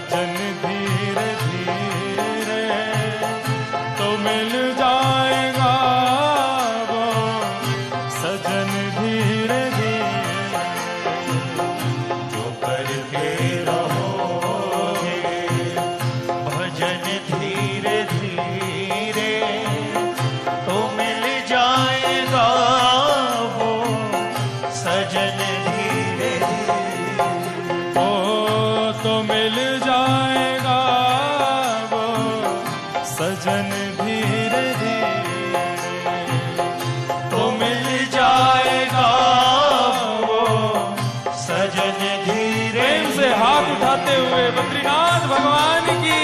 भजन धीरे धीरे तो मिल जाएगा वो सजन धीरे धीरे। जो करते रहोगे भजन धीरे धीरे तो मिल जाएगा वो सजन धीरे धीरे। ओ तो मिल जाएगा वो सजन धीरे धीरे तो मिल जाएगा वो सजन धीरे। प्रेम से हाथ उठाते हुए बद्रीनाथ भगवान की।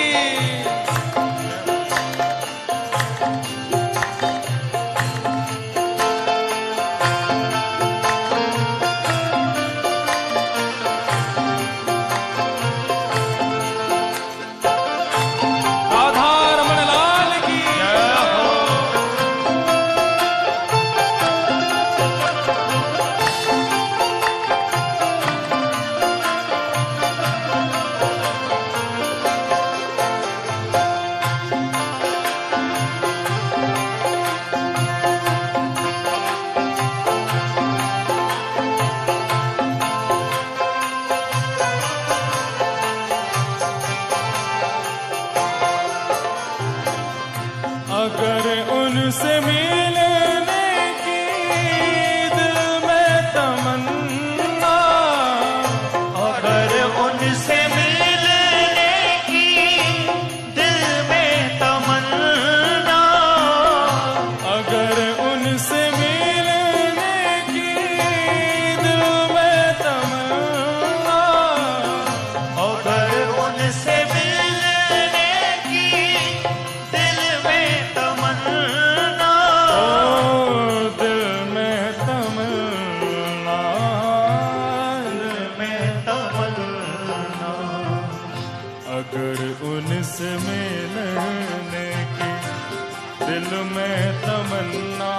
राधा रमण लाल की जय हो। अगर उनसे मिलने की दिल में तमन्ना, अगर उनसे मिलने की दिल में तमन्ना, अगर उनसे मिलने की दिल में तमन्ना, अगर उनसे मिलने की दिल में तमन्ना, ओ दिल में तमन्ना, दिल में तमन्ना, अगर उनसे मिलने की दिल में तमन्ना,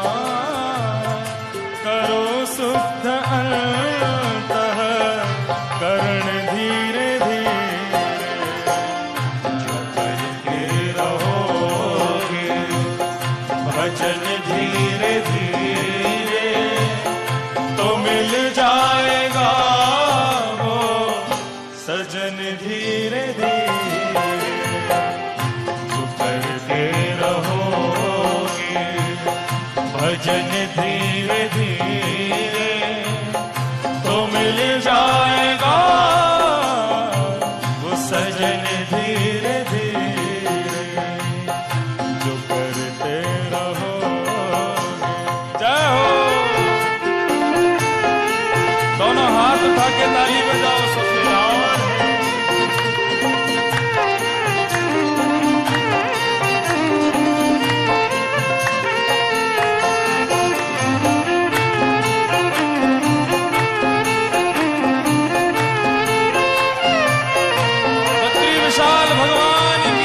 करो सुख अंतः करण धीरे धीरे। जो करके रहोगे भजन धीरे धीरे तो मिल जाएगा वो सजन धीरे धीरे। जो करते रहोगे भजन धीरे धीरे तो मिल जाएगा वो सजन धीरे धीरे। जो करते रहोगे। जय हो। दोनों हाथ उठा के ताली बजाओ सबसे यार। बद्री विशाल भगवान की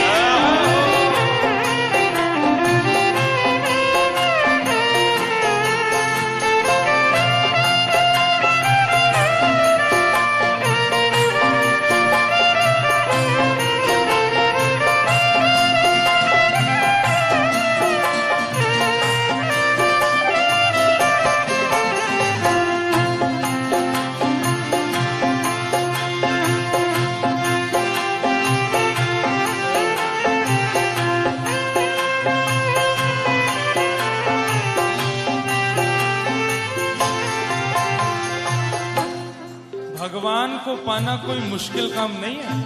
भगवान को पाना कोई मुश्किल काम नहीं है।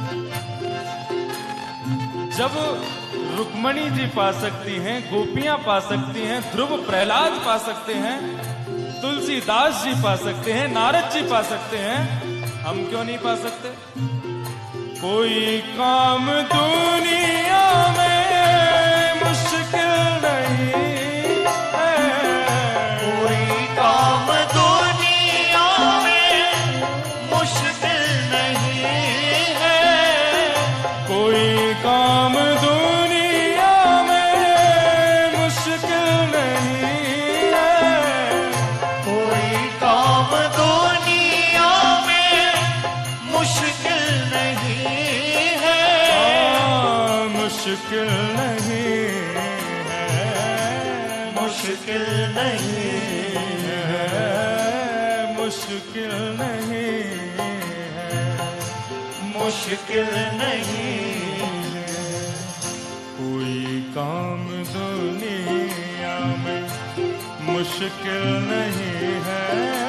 जब रुक्मणी जी पा सकती हैं, गोपियां पा सकती हैं, ध्रुव प्रहलाद पा सकते हैं, तुलसीदास जी पा सकते हैं, नारद जी पा सकते हैं, हम क्यों नहीं पा सकते? कोई काम दुनिया में मुश्किल नहीं है। कोई काम दुनिया में मुश्किल नहीं है। कोई काम दुनिया में मुश्किल नहीं है। कोई काम दुनिया में मुश्किल नहीं मुश्किल नहीं है, मुश्किल नहीं है, मुश्किल नहीं है, मुश्किल नहीं कोई काम दुनिया में मुश्किल नहीं है,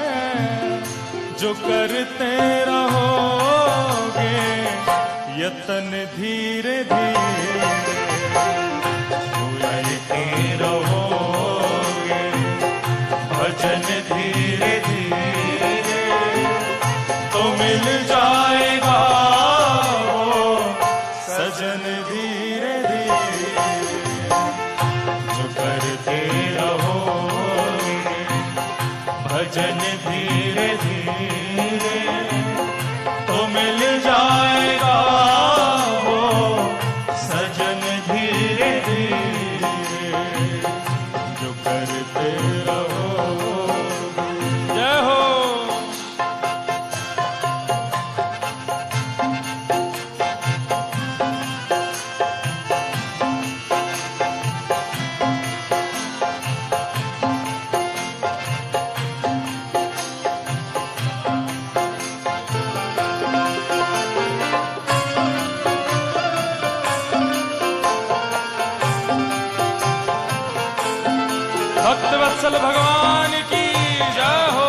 जो करते रहोगे यतन धीरे धीरे, करते रहोगे भजन धीरे धीरे, तो मिल जाएगा वो सजन धीरे धीरे, जो करते रहोगे भजन धीरे धीरे, तो मिल जाएगा वो सजन धीरे धीरे, जो करते रहो। जय हो। भक्त वत्सल भगवान की जय हो।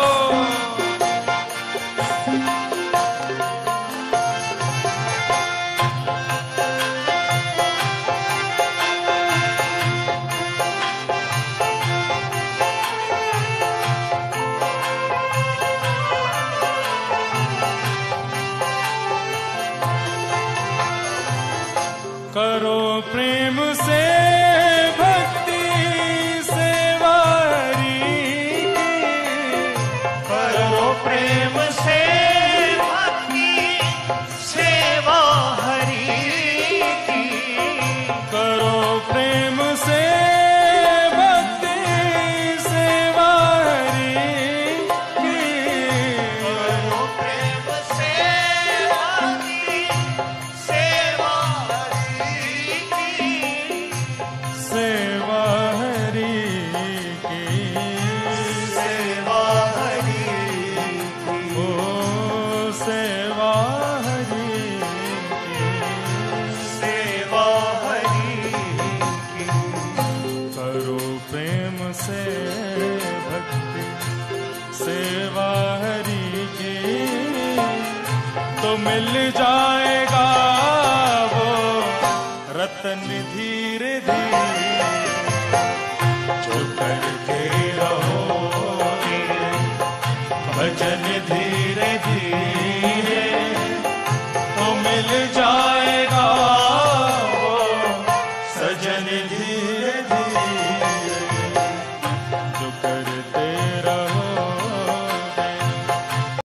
करो प्रेम से भक्ति सेवा हरि की, करो प्रेम से भक्ति सेवा हरि की, करो प्रेम से भक्ति सेवा हरि की, करो प्रेम से भक्ति सेवा हरि की, सेवा हरि की, सेवा हरि की, ओ सेवा हरि की, सेवा हरि की, करो प्रेम से भक्ति सेवा हरि की, तो मिल जाएगा वो रतन धीरे धीरे, जो करते रहोगे भजन धीरे धीरे, तो मिल जाएगा वो सजन धीरे धीरे,